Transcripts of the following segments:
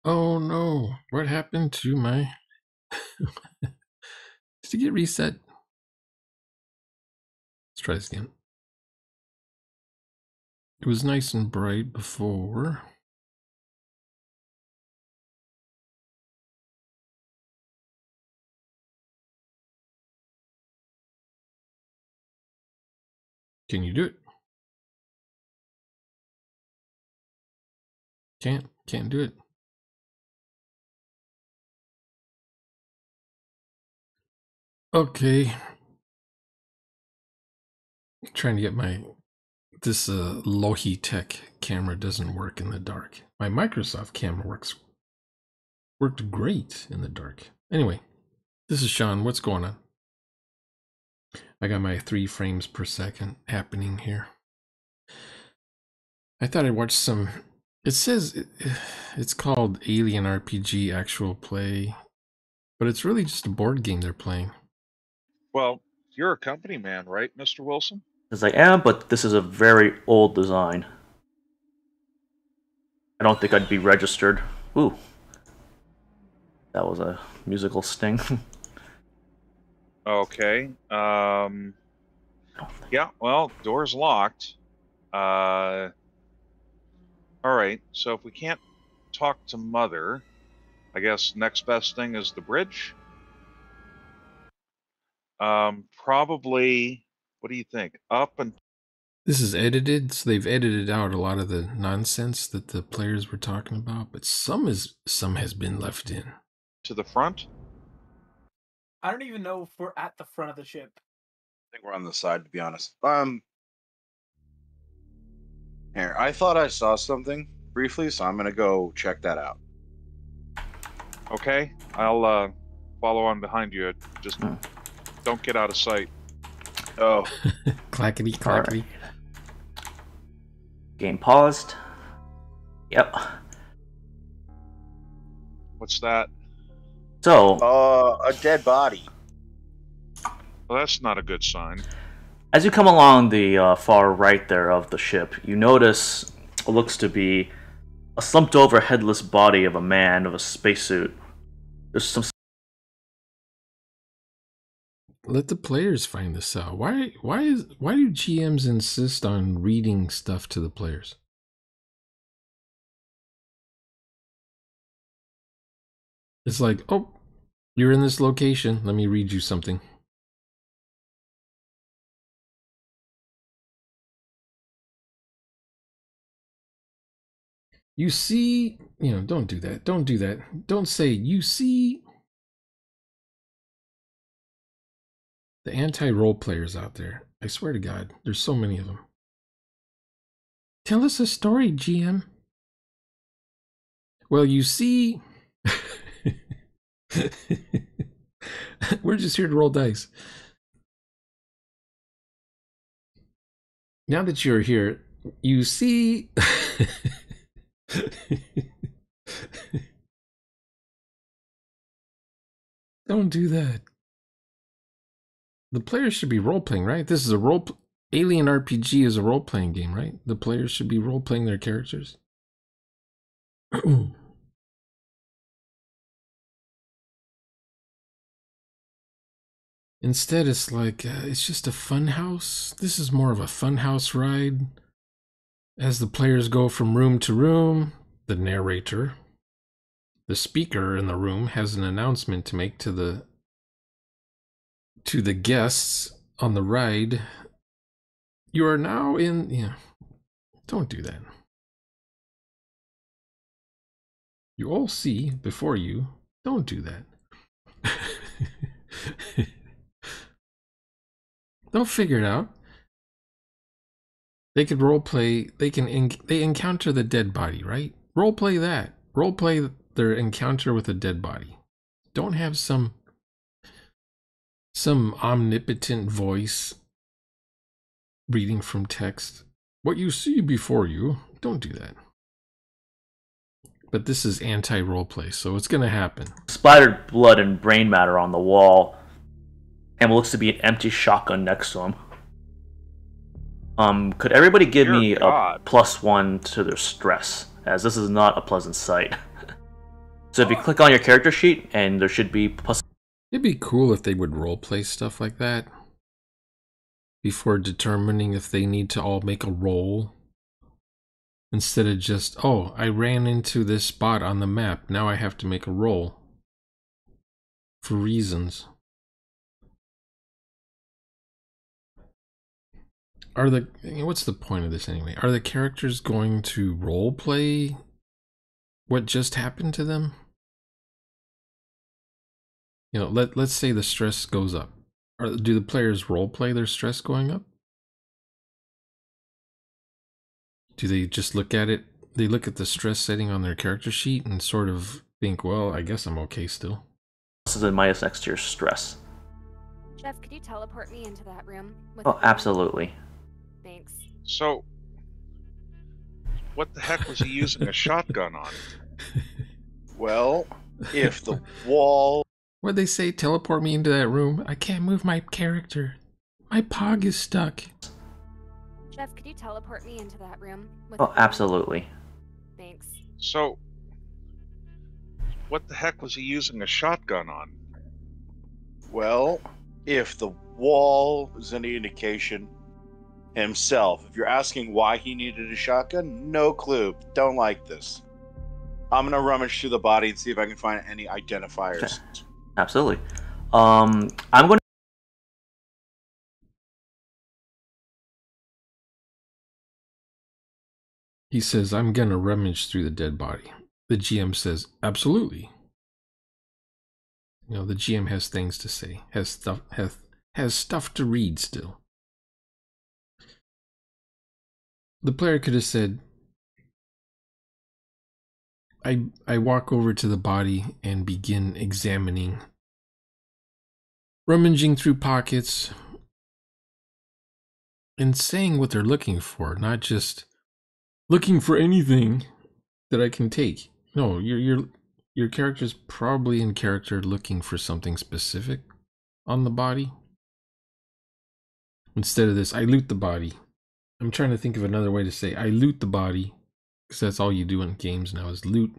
Oh no, what happened to my... Did it get reset? Let's try this again. It was nice and bright before. Can you do it? Can't do it. Okay. I'm trying to get this Logitech camera doesn't work in the dark. My Microsoft camera worked great in the dark. Anyway, this is Sean. What's going on? I got my 3 frames per second happening here. I thought I'd watch some... It says it's called Alien RPG Actual Play, but it's really just a board game they're playing. Well, you're a company man, right, Mr. Wilson? As I am, but this is a very old design. I don't think I'd be registered. Ooh. That was a musical sting. Okay. Yeah, well, door's locked. All right, so if we can't talk to Mother, I guess next best thing is the bridge? Probably, what do you think? Up and... This is edited, so they've edited out a lot of the nonsense that the players were talking about, but some has been left in. To the front? I don't even know if we're at the front of the ship. I think we're on the side, to be honest. Here, I thought I saw something briefly, so I'm gonna go check that out. Okay, I'll follow on behind you. Just don't get out of sight. Oh. Clackety, clackety. Right. Game paused. Yep. What's that? So, A dead body. Well, that's not a good sign. as you come along the far right there of the ship, you notice what looks to be a slumped over headless body of a man of a spacesuit. There's some... Let the players find this out. Why do GMs insist on reading stuff to the players? It's like, oh, you're in this location. Let me read you something. You see, don't do that. Don't do that. Don't say, you see. The anti-role players out there. I swear to God, there's so many of them. Tell us a story, GM. Well, you see... We're just here to roll dice. Now that you're here, you see... Don't do that. The players should be role-playing, right? This is a Alien RPG is a role-playing game, right? The players should be role-playing their characters. Instead, it's like, it's just a fun house. This is more of a fun house ride. As the players go from room to room, the narrator, the speaker in the room, has an announcement to make to the guests on the ride. You are now in... Yeah, don't do that. You all see before you. Don't do that. They'll figure it out. They could roleplay. They encounter the dead body, right? Roleplay that. Roleplay their encounter with a dead body. Don't have some omnipotent voice reading from text. What you see before you. Don't do that. But this is anti-roleplay, so it's gonna happen. Splattered blood and brain matter on the wall, and what looks to be an empty shotgun next to him. Could everybody give me a +1 to their stress, as this is not a pleasant sight. So if you click on your character sheet, and there should be It'd be cool if they would roleplay stuff like that before determining if they need to all make a roll. Instead of just, oh, I ran into this spot on the map, now I have to make a roll. For reasons. What's the point of this anyway? Are the characters going to roleplay what just happened to them? You know, let's say the stress goes up. Do the players roleplay their stress going up? Do they just look at it? They look at the stress setting on their character sheet and sort of think, well, I guess I'm okay still. pluses and minus next to your stress. Jeff, could you teleport me into that room? Oh, absolutely. Thanks. So, what the heck was he using a shotgun on? Well, if the wall... What'd they say? Teleport me into that room? I can't move my character. My pog is stuck. Jeff, could you teleport me into that room? Oh, absolutely. Thanks. So, what the heck was he using a shotgun on? Well, if the wall is any indication, himself. If you're asking why he needed a shotgun, no clue. Don't like this. I'm gonna rummage through the body and see if I can find any identifiers. Absolutely. I'm going to... He says, I'm gonna rummage through the dead body. The GM says, absolutely. You know, the GM has things to say, has stuff to read still. The player could have said, I walk over to the body and begin examining, rummaging through pockets, and saying what they're looking for, not just looking for anything that I can take. No, your character's probably in character looking for something specific on the body. Instead of this, I loot the body. I'm trying to think of another way to say I loot the body, because that's all you do in games now is loot.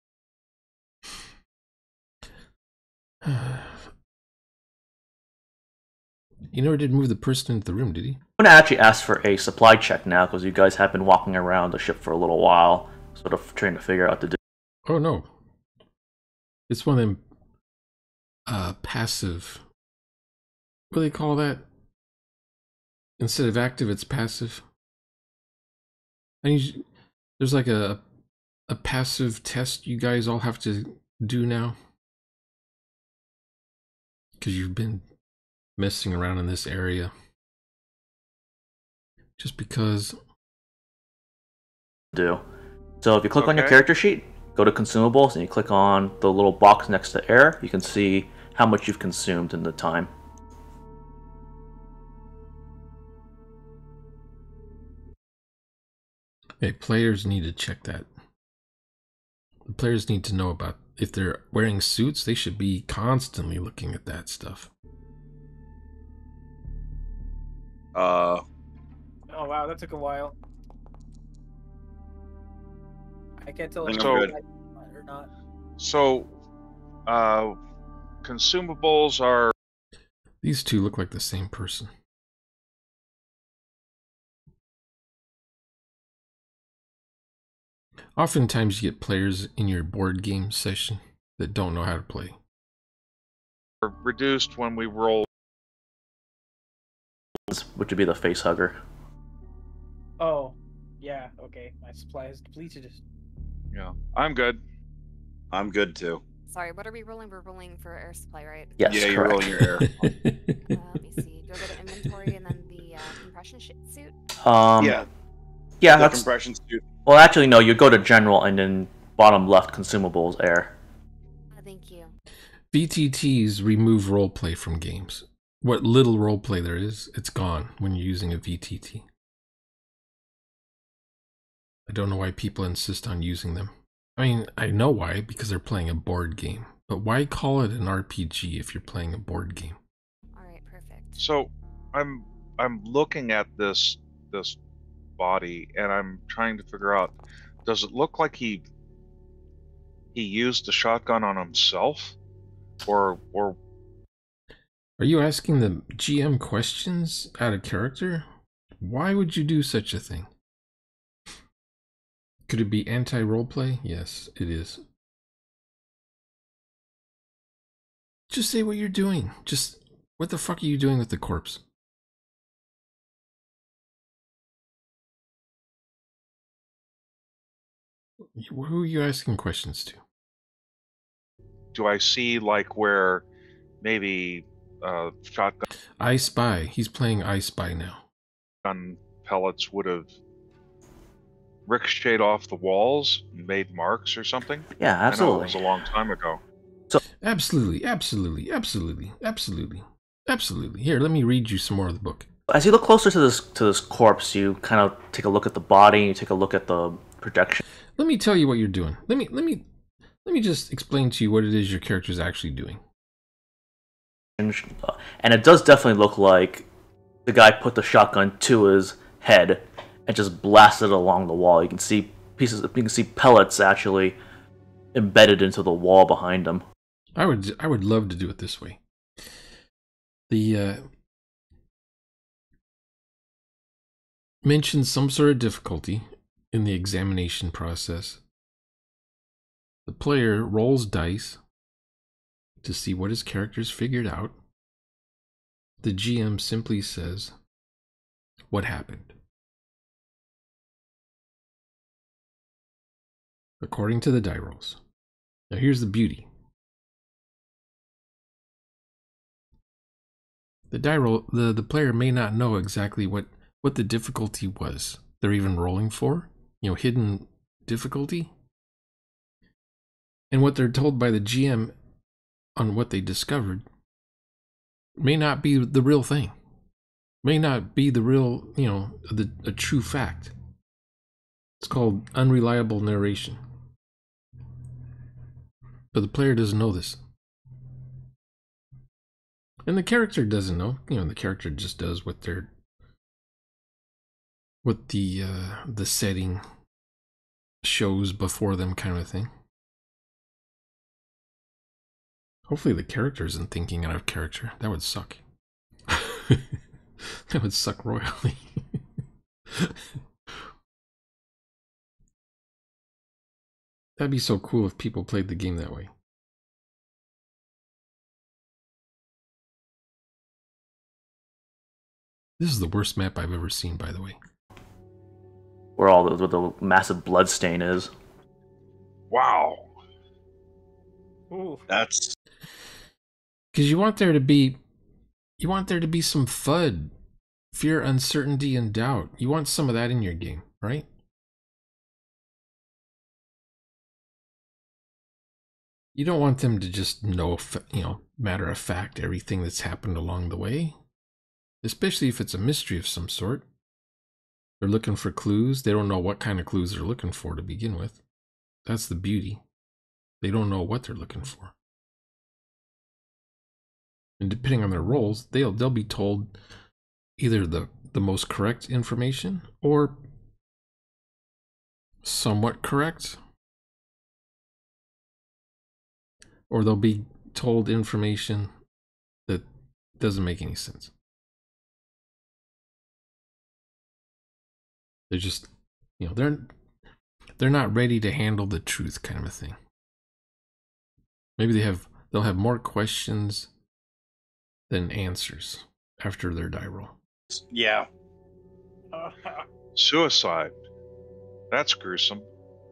He never did move the person into the room, did he? I'm going to actually ask for a supply check now, because you guys have been walking around the ship for a little while, sort of trying to figure out the... Oh no. It's one of them passive. What do they call that? Instead of active, it's passive. There's like a passive test you guys all have to do now. Because you've been messing around in this area. Just because. do. So if you click on your character sheet, go to consumables, and you click on the little box next to air, you can see how much you've consumed in the time. Hey, players need to check that. The players need to know about if they're wearing suits, they should be constantly looking at that stuff. Oh wow, that took a while. I can't tell if So- I'm good or not. So, consumables are... These two look like the same person. Oftentimes you get players in your board game session that don't know how to play. reduced when we roll. Which would be the face hugger. Oh, yeah, okay. My supply is depleted. Yeah, I'm good. I'm good too. Sorry, what are we rolling? We're rolling for air supply, right? Yes, Yeah, you're correct. rolling your air. Let me see. Do I go to inventory and then the compression suit? Yeah, Yeah, the that's... compression suit. Well, actually, no, you go to general and then bottom left, consumables, air. Thank you. VTTs remove roleplay from games. What little roleplay there is, it's gone when you're using a VTT. I don't know why people insist on using them. I mean, I know why, because they're playing a board game. But why call it an RPG if you're playing a board game? Alright, perfect. So, I'm looking at this body, and I'm trying to figure out, does it look like he he used the shotgun on himself, or Are you asking the GM questions out of character? Why would you do such a thing? Could it be anti-roleplay? Yes, it is. Just say what you're doing. Just, what the fuck are you doing with the corpse? Who are you asking questions to? do I see like where maybe shotgun I Spy. He's playing I Spy now. pellets would have ricocheted off the walls and made marks or something? Yeah, I know it absolutely. was a long time ago. Absolutely, absolutely, absolutely, absolutely, absolutely. Here, let me read you some more of the book. As you look closer to this corpse, you kind of take a look at the body, you take a look at the projection. Let me tell you what you're doing. Let me just explain to you what it is your character's actually doing. And it does definitely look like the guy put the shotgun to his head and just blasted it along the wall. You can see pellets actually embedded into the wall behind him. I would love to do it this way. The mentions some sort of difficulty in the examination process. The player rolls dice to see what his character's figured out. The GM simply says, "What happened?" According to the die rolls. Now here's the beauty. The die roll, the player may not know exactly what the difficulty was they're even rolling for, hidden difficulty. And what they're told by the GM on what they discovered may not be the real thing. May not be the real, a true fact. It's called unreliable narration. But the player doesn't know this. And the character doesn't know. The character just does what the setting shows before them, kind of thing. Hopefully the character isn't thinking out of character. That would suck. That would suck royally. That'd be so cool if people played the game that way. This is the worst map I've ever seen, by the way. Where the massive blood stain is. Wow. Ooh. That's Because you want there to be some FUD, fear, uncertainty, and doubt. You want some of that in your game, right? You don't want them to just know, matter of fact, everything that's happened along the way. Especially if it's a mystery of some sort. They're looking for clues. They don't know what kind of clues they're looking for to begin with. That's the beauty. They don't know what they're looking for. And depending on their roles, they'll be told either the most correct information or somewhat correct. Or they'll be told information that doesn't make any sense. They're just, they're not ready to handle the truth, kind of a thing. Maybe they'll have more questions than answers after their die roll. yeah. Suicide. That's gruesome.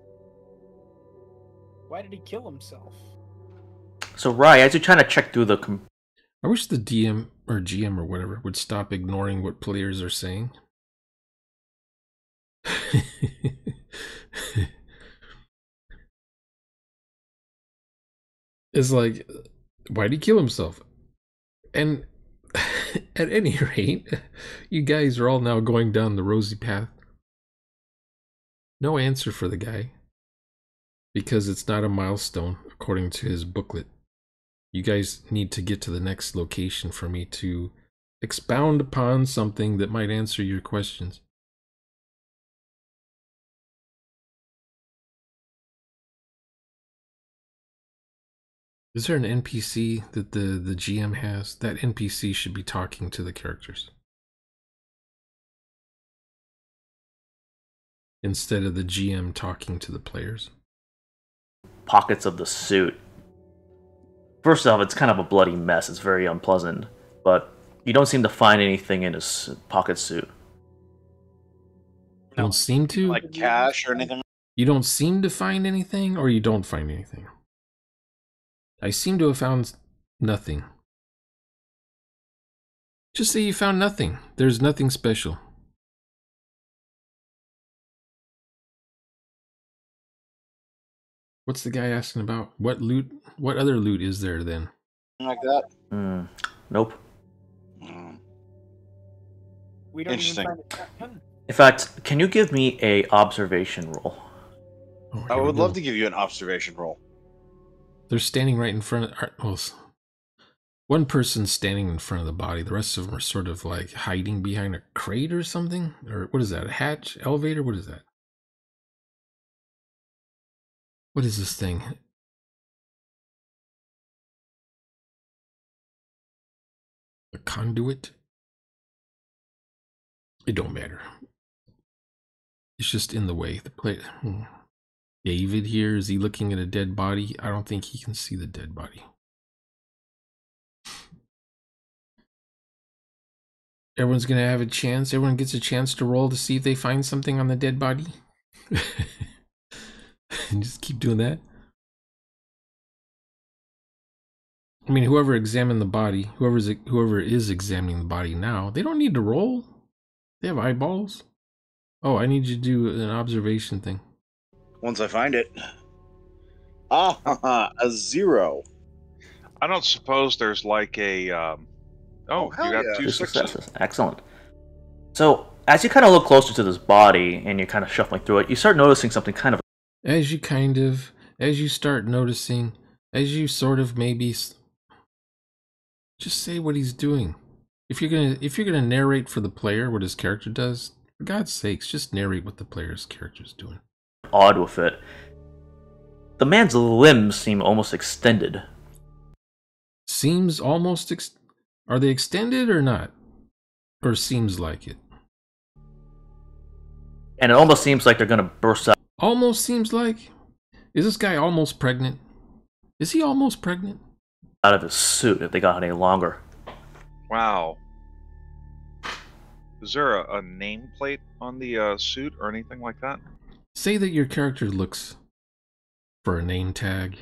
Why did he kill himself? So, Rye, as you're trying to check through the... I wish the DM or GM or whatever would stop ignoring what players are saying. It's like, why'd he kill himself? And at any rate, you guys are all now going down the rosy path. No answer for the guy. Because it's not a milestone, according to his booklet. You guys need to get to the next location for me to expound upon something that might answer your questions. Is there an NPC that the GM has? That NPC should be talking to the characters instead of the GM talking to the players. Pockets of the suit. First off, it's kind of a bloody mess. It's very unpleasant, but you don't seem to find anything in his pocket suit. You don't seem to? Like cash or anything? You don't seem to find anything, or you don't find anything? I seem to have found nothing. Just say you found nothing. There's nothing special. What's the guy asking about? What loot? What other loot is there then? Like that? Nope. We don't even Interesting. find a shotgun. In fact, can you give me a observation roll? Oh, I here we would go. love to give you an observation roll. They're standing right in front of. Well, one person's standing in front of the body. The rest of them are sort of like hiding behind a crate or something. Or what is that? A hatch? Elevator? What is that? What is this thing? A conduit? It don't matter. It's just in the way. The plate. David here, is he looking at a dead body? I don't think he can see the dead body. Everyone's gonna have a chance. Everyone gets a chance to roll to see if they find something on the dead body. And just keep doing that. I mean, whoever examined the body, whoever is examining the body now, they don't need to roll. They have eyeballs. Oh, I need you to do an observation thing. Once I find it. Ah, a 0. I don't suppose there's like a. Oh, hell you got yeah. 2 Two successes. successes. Excellent. So, as you kind of look closer to this body and you're kind of shuffling through it, you start noticing something kind of. As you start noticing, as you sort of maybe, just say what he's doing. If you're gonna narrate for the player what his character does, for God's sakes, just narrate what the player's character's doing. Odd with it. The man's limbs seem almost extended. Seems almost. Are they extended or not? Or seems like it? And it almost seems like they're going to burst out. Almost seems like. Is this guy almost pregnant? Is he almost pregnant? Out of his suit if they got any longer. Wow. Is there a nameplate on the suit or anything like that? Say that your character looks for a name tag.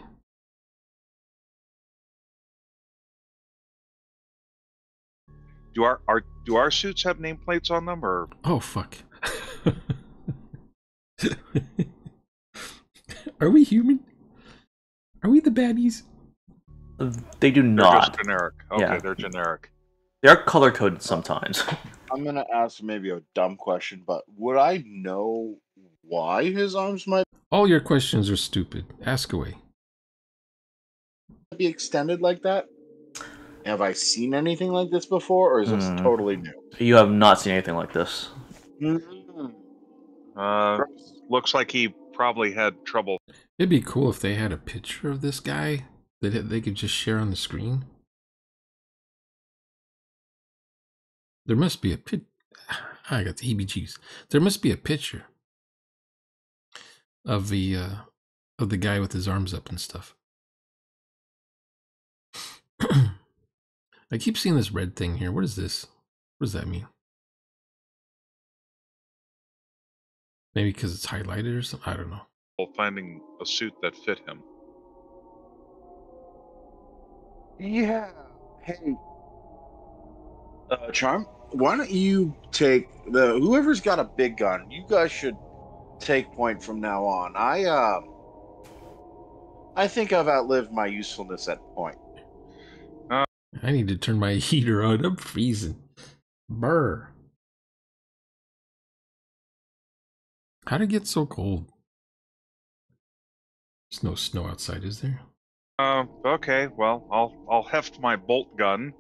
Do our suits have nameplates on them, or Oh fuck. Are we human? Are we the baddies? They do they're not. just generic? Okay, Yeah. they're generic. They are color coded sometimes. I'm gonna ask maybe a dumb question, but would I know why his arms might All your questions are stupid. Ask away. be extended like that? Have I seen anything like this before, or is this totally new? You have not seen anything like this. Looks like he probably had trouble. It'd be cool if they had a picture of this guy that they could just share on the screen. There must be a I got the heebie-jeebies. There must be a picture of the guy with his arms up and stuff. I keep seeing this red thing here. What is this? What does that mean? Maybe because it's highlighted or something? I don't know. Finding a suit that fit him. Yeah. Hey, Charm, why don't you take whoever's got a big gun? You guys should take point from now on. I think I've outlived my usefulness at point. I need to turn my heater on. I'm freezing. Brr. How'd it get so cold? There's no snow outside, is there? Okay, well, I'll heft my bolt gun.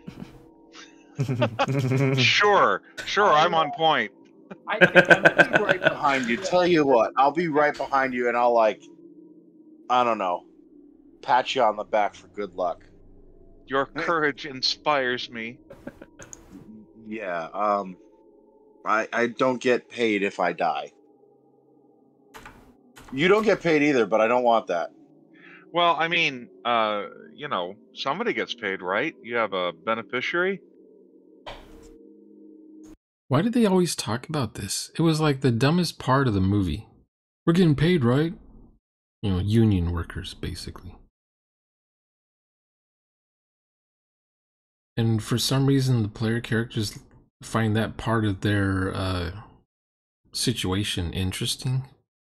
Sure, I'm on point. I think I'll be right behind you. Tell you what, I'll be right behind you, and I'll I don't know, pat you on the back for good luck. Your courage inspires me. Yeah, I don't get paid if I die. You don't get paid either, but I don't want that. Well, I mean, you know, somebody gets paid, right? You have a beneficiary. Why did they always talk about this? It was like the dumbest part of the movie. We're getting paid, right? You know, union workers, basically. And for some reason, the player characters find that part of their situation interesting.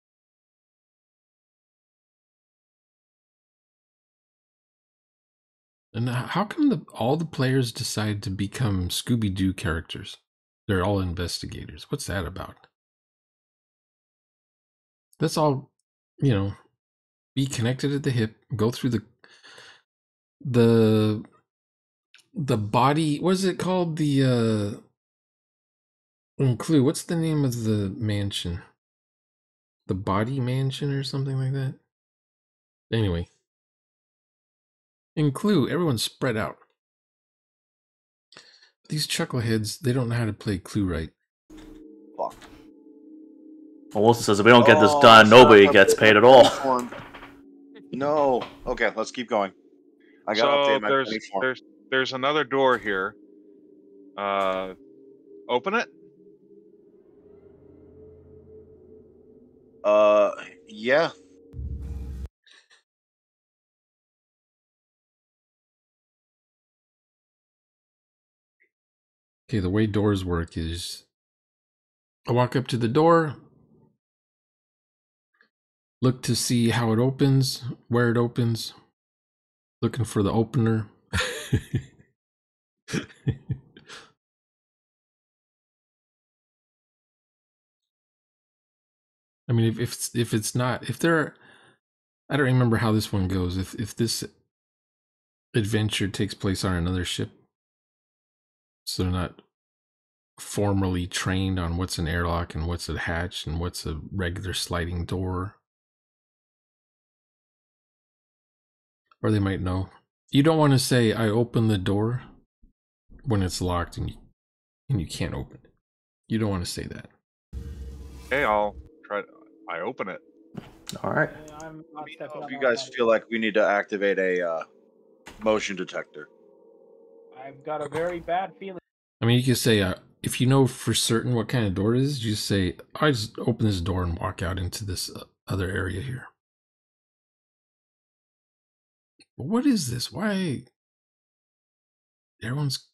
And how come all the players decide to become Scooby-Doo characters? They're all investigators. What's that about? Let's all, you know, be connected at the hip, go through the body, what is it called? The Clue, what's the name of the mansion? The body mansion or something like that? Anyway. In Clue, everyone's spread out. These chuckleheads, they don't know how to play Clue right. Fuck. Well, Wilson says if we don't get this Oh, done, nobody shut up, gets I'm paid at putting all. my form. No. Okay, let's keep going. I gotta So update my penny form. there's another door here. Open it. Yeah. Okay, the way doors work is I walk up to the door, look to see how it opens, where it opens, looking for the opener. I mean, if it's not, if there, I don't remember how this one goes. If this adventure takes place on another ship, so they're not formally trained on what's an airlock and what's a hatch and what's a regular sliding door, or they might know. You don't want to say I open the door when it's locked and you can't open it. You don't want to say that. Okay, I'll try. I open it. All right. I'm Let not me stepping know on if you that guys one. feel like we need to activate a motion detector. I've got a very bad feeling. I mean, you can say, if you know for certain what kind of door it is, you just say, I just open this door and walk out into this other area here. But what is this? Why? Everyone's,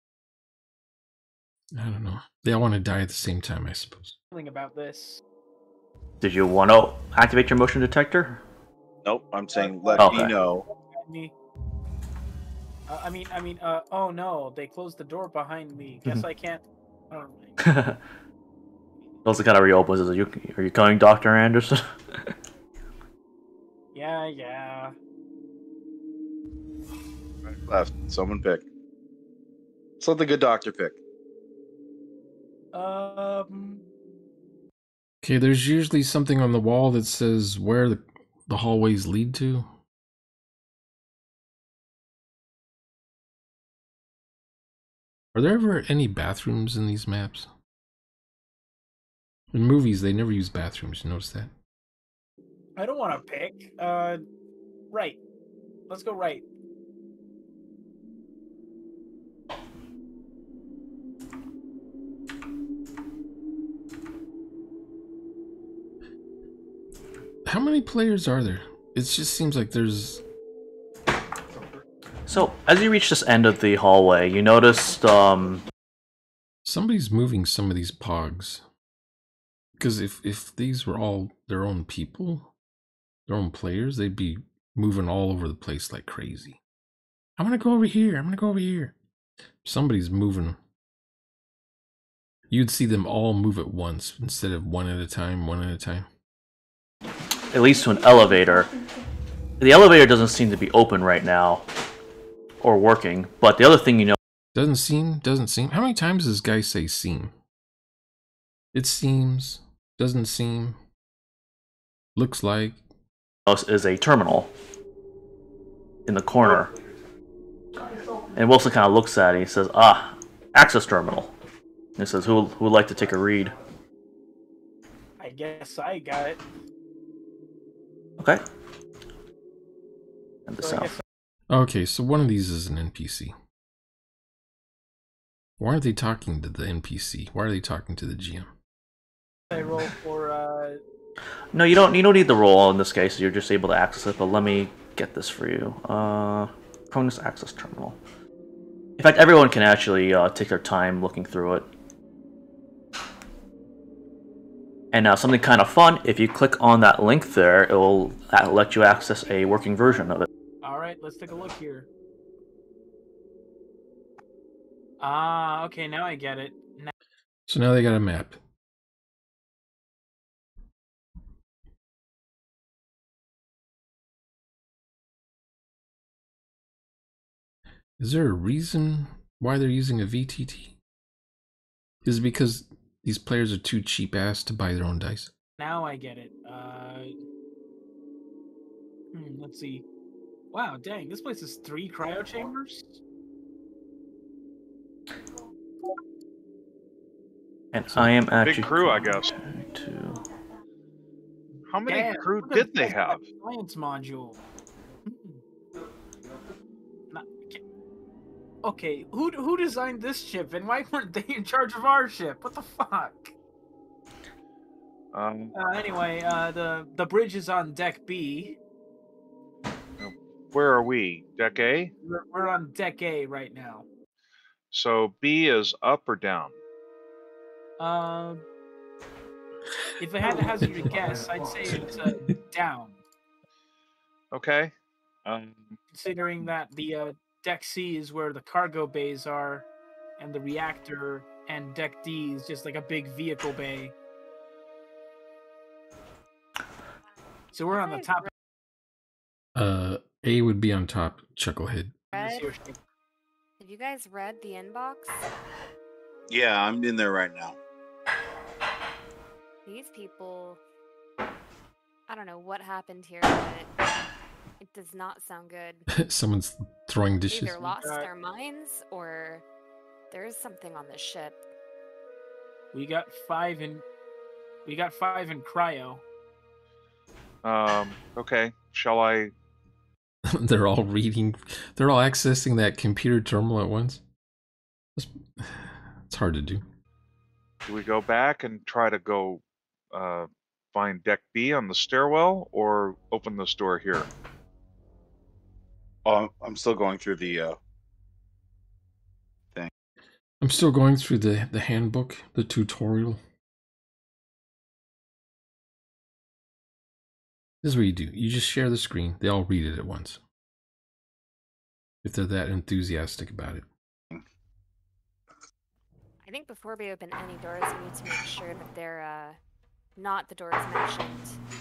I don't know. They all want to die at the same time, I suppose. About this. Did you want to activate your motion detector? Nope, I'm saying let Okay. me know. Me. Oh no, they closed the door behind me. Guess I can't. Oh, Also kind of reopens. Are you coming, Dr. Anderson? yeah. Right, left. Someone pick. Let's let the good doctor pick. Okay, there's usually something on the wall that says where the hallways lead to. Are there ever any bathrooms in these maps? In movies, they never use bathrooms. You notice that? I don't want to pick. Right. Let's go right. How many players are there? It just seems like there's... So, as you reach this end of the hallway, you noticed, Somebody's moving some of these pogs. Because if these were all their own people, their own players, they'd be moving all over the place like crazy. I'm gonna go over here. I'm gonna go over here. Somebody's moving. You'd see them all move at once instead of one at a time, one at a time. It leads to an elevator. The elevator doesn't seem to be open right now. Or working. But the other thing you know... Doesn't seem. How many times does this guy say seem? It seems. Doesn't seem. Looks like. Is a terminal. in the corner. And Wilson kind of looks at it. He says, "Ah, access terminal." And he says, "Who would like to take a read?" I guess I got it. Okay. And the So I sound. guess Okay, so one of these is an NPC. Why are they talking to the NPC? Why are they talking to the GM? I roll for No, you don't need the roll in this case. You're just able to access it. But let me get this for you. Cronus access terminal. In fact, everyone can actually take their time looking through it. And now something kind of fun. If you click on that link there, it will let you access a working version of it. Alright, let's take a look here. Ah, okay, now I get it. So now they got a map. Is there a reason why they're using a VTT? Is it because these players are too cheap ass to buy their own dice? Now I get it. Let's see. Wow, dang, this place has 3 cryo chambers? And I am actually Big crew, I guess. How many Damn, crew look at did they this have? Science module. Not- Okay, who designed this ship, and why weren't they in charge of our ship? What the fuck? Anyway, the bridge is on deck B. Where are we? Deck A? We're on deck A right now. So B is up or down? If I had to hazard a guess, I'd say it's down. Okay. Considering that the deck C is where the cargo bays are, and the reactor, and deck D is just like a big vehicle bay. So we're on the top. A would be on top, Chucklehead. Have you guys read the inbox? Yeah, I'm in there right now. These people, I don't know what happened here, but it does not sound good. Someone's throwing They dishes. either lost their minds or there is something on this ship. We got 5 in cryo. Okay. Shall I? They're all reading. They're all accessing that computer terminal at once. It's hard to do. Do we go back and try to go find deck B on the stairwell, or open this door here? I'm still going through the thing. I'm still going through the handbook, the tutorial. This is what you do. You just share the screen. They all read it at once. If they're that enthusiastic about it. I think before we open any doors, we need to make sure that they're not the doors mentioned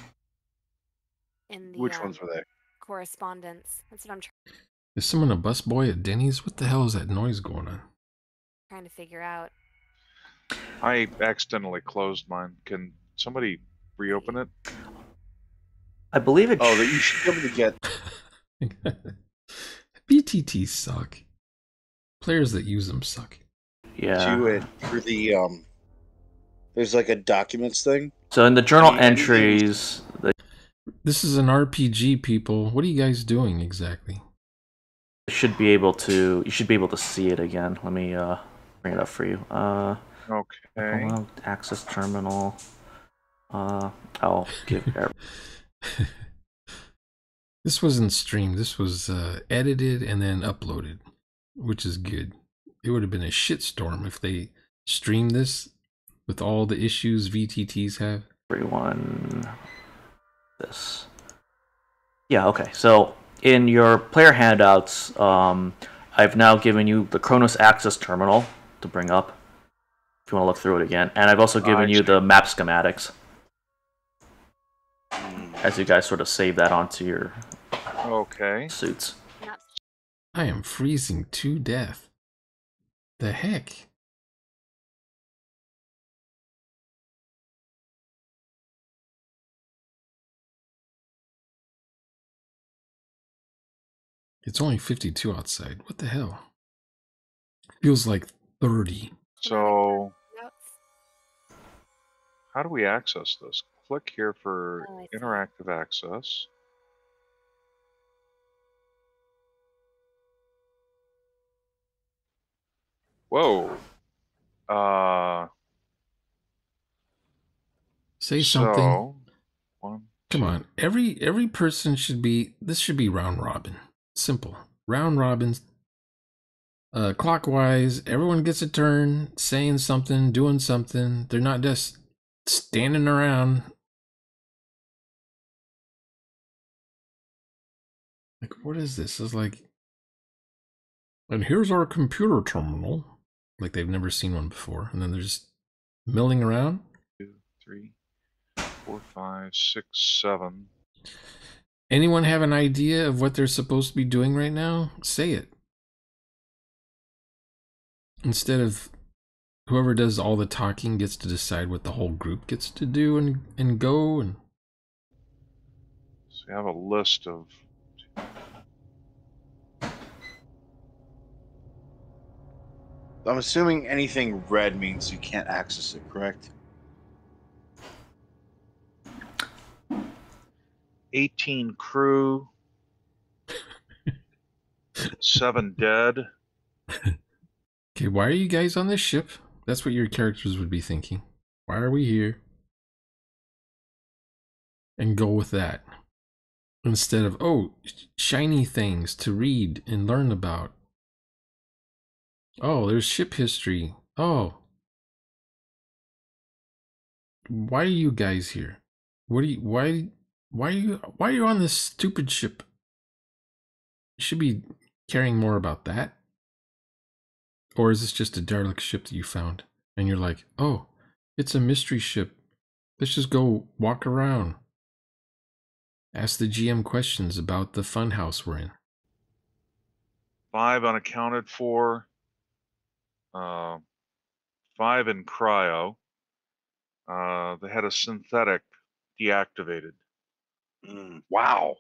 in the Which ones were they? correspondence. That's what I'm Is someone a busboy at Denny's? What the hell is that noise going on? trying to figure out. I accidentally closed mine. Can somebody reopen it? I believe it. Oh, that you should be able to get. BTTs suck. Players that use them suck. Yeah. To it through the There's like a documents thing. So in the journal entries, This is an RPG, people. What are you guys doing exactly? you should be able to see it again. Let me bring it up for you. Okay. Access terminal. I'll give This wasn't streamed. This was edited and then uploaded, which is good. It would have been a shitstorm if they streamed this with all the issues VTTs have. everyone this. Yeah, okay. So in your player handouts, I've now given you the Kronos Access Terminal to bring up if you want to look through it again. And I've also given you the map schematics as you guys sort of save that onto your suits. I am freezing to death. The heck? It's only 52 outside. What the hell? Feels like 30. So, Notes. how do we access this? Click here for Oh, I see. interactive access. Whoa. Say something. So, one, Come two, on. Every person should be. This should be round robin. Simple. Round robins. Clockwise. Everyone gets a turn, saying something, doing something. They're not just standing around. Like, what is this? It's like, and here's our computer terminal. Like they've never seen one before, and then they're just milling around. 2, 3, 4, 5, 6, 7. Anyone have an idea of what they're supposed to be doing right now? Say it. Instead of whoever does all the talking gets to decide what the whole group gets to do and go and So we have a list of. I'm assuming anything red means you can't access it, correct? 18 crew, 7 dead. okay, why are you guys on this ship? That's what your characters would be thinking. Why are we here? And go with that. Instead of, oh, shiny things to read and learn about. Oh, there's ship history. Oh. Why are you guys here? What do you why are you on this stupid ship? You should be caring more about that. Or is this just a derelict ship that you found? And you're like, oh, it's a mystery ship. Let's just go walk around. Ask the GM questions about the funhouse we're in. 5 unaccounted for. 5 in cryo. They had a synthetic deactivated. Wow.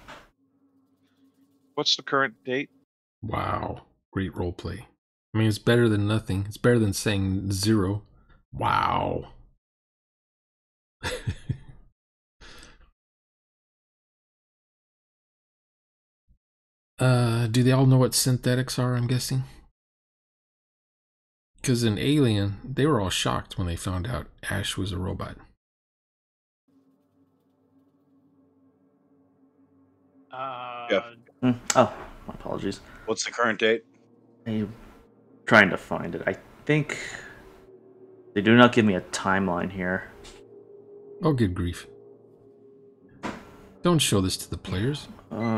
What's the current date? Wow. Great roleplay. I mean, it's better than nothing. It's better than saying 0. Wow. Do they all know what synthetics are, I'm guessing? Because in Alien, they were all shocked when they found out Ash was a robot. Yeah. Oh, my apologies. What's the current date? I'm trying to find it. I think they do not give me a timeline here. Oh, good grief. Don't show this to the players.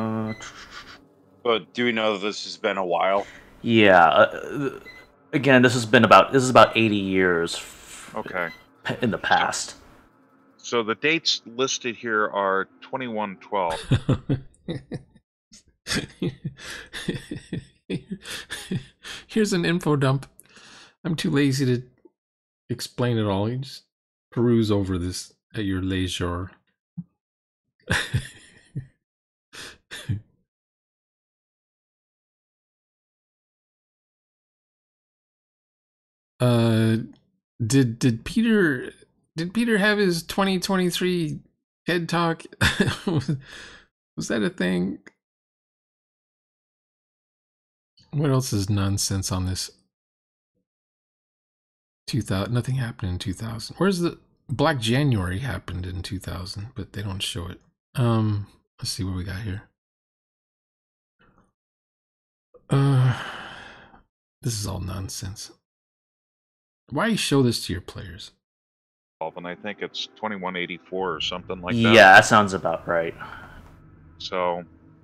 But do we know that this has been a while? Yeah. Again, this is about 80 years. Okay. In the past. So the dates listed here are 2112. Here's an info dump. I'm too lazy to explain it all. You just peruse over this at your leisure. Did Peter have his 2023 TED Talk? Was that a thing? What else is nonsense on this? 2000. Nothing happened in 2000. Where's the Black January happened in 2000, but they don't show it. Let's see what we got here. This is all nonsense. Why show this to your players? And I think it's 2184 or something like that. Yeah, that sounds about right. So,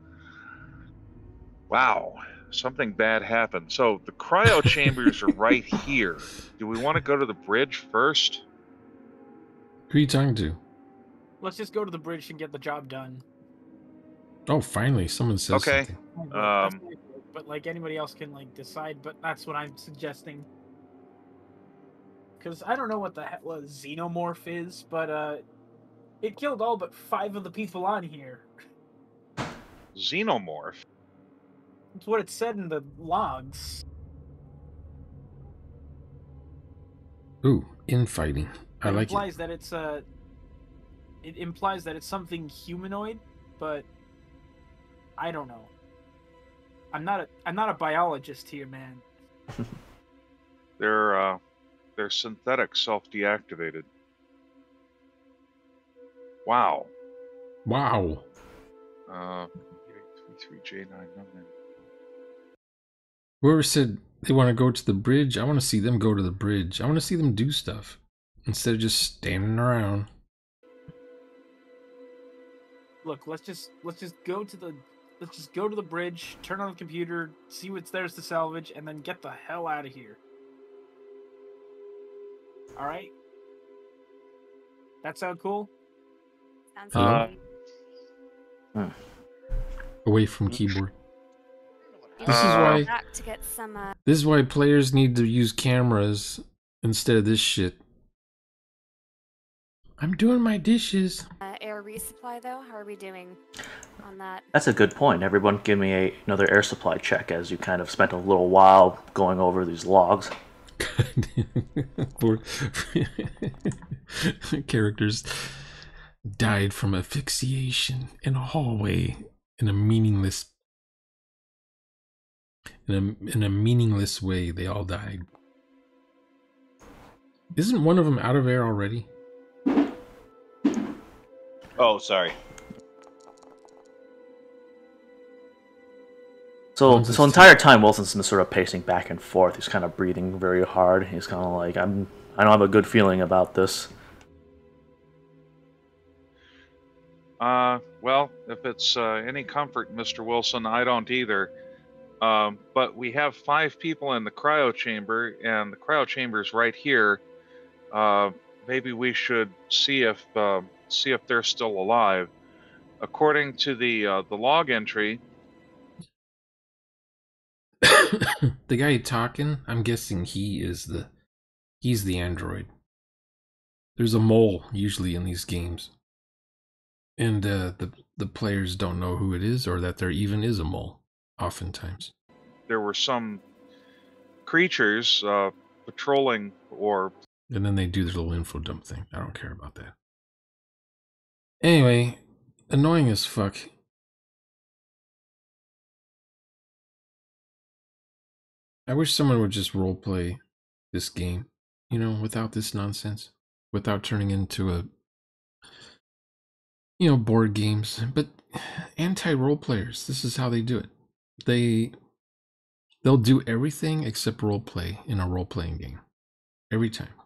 wow, something bad happened. So the cryo chambers are right here. Do we want to go to the bridge first? Who are you talking to? Let's just go to the bridge and get the job done. Oh, finally, someone says Okay. something. But like anybody else can like decide. But that's what I'm suggesting. Because I don't know what the hell a xenomorph is, but it killed all but 5 of the people on here. Xenomorph? It's what it said in the logs. Ooh, infighting. I It like it. implies that it's It implies that it's something humanoid, but I don't know. I'm not a biologist here, man. They're synthetic, self-deactivated. Wow. Wow. 33J9. Whoever said they want to go to the bridge, I want to see them go to the bridge. I want to see them do stuff instead of just standing around. Look, let's just go to the bridge, turn on the computer, see what's there's to salvage, and then get the hell out of here. All right? That sound cool? Sounds Hello? good. Away from keyboard. You This should is go why- back to get some. This is why players need to use cameras instead of this shit. I'm doing my dishes. Air resupply, though. How are we doing on that? That's a good point. Everyone give me another air supply check as you kind of spent a little while going over these logs. Poor characters died from asphyxiation in a hallway in a meaningless way. They all died. Isn't one of them out of air already? Oh, sorry. So this whole entire time, Wilson's been sort of pacing back and forth. He's kind of breathing very hard. He's kind of like, I don't have a good feeling about this. Well, if it's any comfort, Mr. Wilson, I don't either. But we have 5 people in the cryo chamber, and the cryo chamber is right here. Maybe we should see if they're still alive. According to the log entry, The guy talking, I'm guessing he's the android. There's a mole usually in these games. And the players don't know who it is or that there even is a mole, oftentimes. there were some creatures patrolling or And then they do their little info dump thing. I don't care about that. Anyway, annoying as fuck. I wish someone would just roleplay this game, you know, without this nonsense. Without turning into a, you know, board games. But anti-roleplayers, this is how they do it. They'll do everything except roleplay in a role-playing game. Every time.